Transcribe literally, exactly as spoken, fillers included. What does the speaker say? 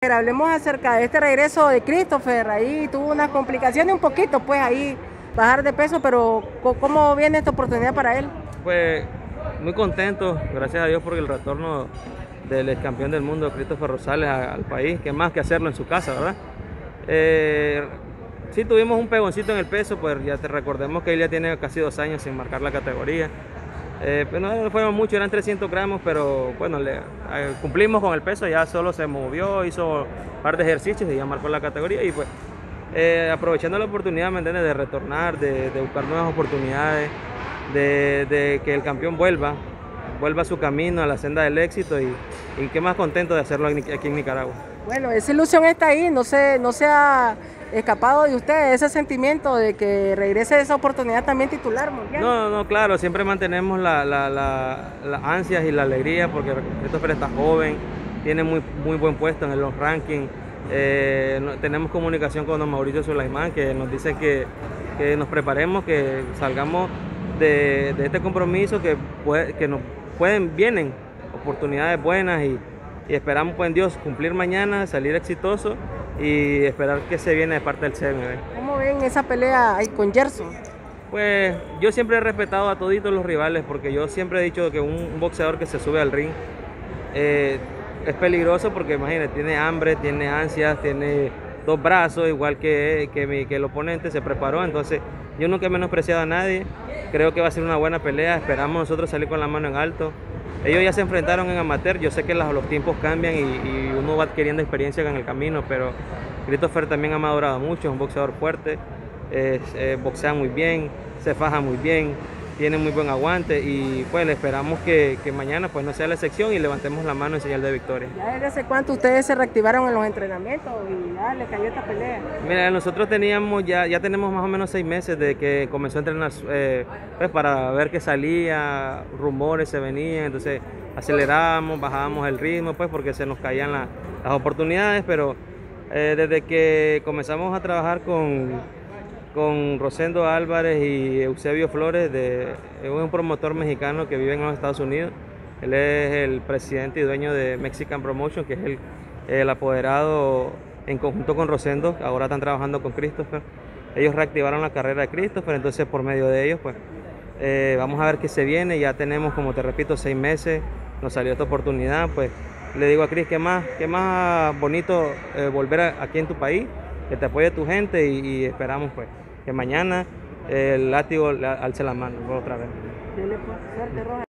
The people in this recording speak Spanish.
Hablemos acerca de este regreso de Christopher. Ahí tuvo unas complicaciones un poquito, pues ahí bajar de peso, pero ¿cómo viene esta oportunidad para él? Pues muy contento, gracias a Dios, por el retorno del ex campeón del mundo, Christopher Rosales, a, al país, que más que hacerlo en su casa, ¿verdad? Eh, sí tuvimos un pegoncito en el peso, pues ya te recordemos que él ya tiene casi dos años sin marcar la categoría. Eh, pues no fueron mucho, eran trescientos gramos, pero bueno, le, eh, cumplimos con el peso, ya solo se movió, hizo un par de ejercicios y ya marcó la categoría. Y pues eh, aprovechando la oportunidad, ¿me entiendes?, de retornar, de, de buscar nuevas oportunidades, de, de que el campeón vuelva, vuelva a su camino, a la senda del éxito, y, y qué más contento de hacerlo aquí en Nicaragua. Bueno, esa ilusión está ahí, no se, no se ha escapado de usted ese sentimiento de que regrese esa oportunidad también titular mundial. No, no, claro, siempre mantenemos las la, la, la ansias y la alegría, porque Christopher está joven, tiene muy, muy buen puesto en los rankings. Eh, no, tenemos comunicación con don Mauricio Sulaimán, que nos dice que, que nos preparemos, que salgamos de, de este compromiso, que, puede, que nos pueden, vienen oportunidades buenas, y, y esperamos, pues, en Dios, cumplir mañana, salir exitoso y esperar que se viene de parte del C M B. ¿Cómo ven esa pelea ahí con Gerson? Pues yo siempre he respetado a toditos los rivales, porque yo siempre he dicho que un, un boxeador que se sube al ring eh, es peligroso, porque imagínate, tiene hambre, tiene ansias, tiene dos brazos, igual que, que, mi, que el oponente se preparó. Entonces yo nunca he menospreciado a nadie, creo que va a ser una buena pelea, esperamos nosotros salir con la mano en alto. Ellos ya se enfrentaron en amateur, yo sé que los, los tiempos cambian y, y uno va adquiriendo experiencia en el camino, pero Christopher también ha madurado mucho, es un boxeador fuerte, eh, eh, boxea muy bien, se faja muy bien, tiene muy buen aguante, y pues le esperamos que, que mañana pues no sea la excepción y levantemos la mano en señal de victoria. ¿Ya desde hace cuánto ustedes se reactivaron en los entrenamientos y ya le cayó esta pelea? Mira, nosotros teníamos ya, ya tenemos más o menos seis meses de que comenzó a entrenar, eh, pues para ver qué salía, rumores se venían, entonces acelerábamos, bajábamos el ritmo, pues porque se nos caían la, las oportunidades, pero eh, desde que comenzamos a trabajar con con Rosendo Álvarez y Eusebio Flores, de, es un promotor mexicano que vive en los Estados Unidos. Él es el presidente y dueño de Mexican Promotion, que es el, el apoderado en conjunto con Rosendo. Ahora están trabajando con Christopher. Ellos reactivaron la carrera de Christopher, entonces por medio de ellos pues eh, vamos a ver qué se viene. Ya tenemos, como te repito, seis meses, nos salió esta oportunidad. Pues le digo a Chris, qué más, qué más bonito eh, volver a, aquí en tu país, que te apoye tu gente, y, y esperamos pues que mañana el látigo alce la mano otra vez.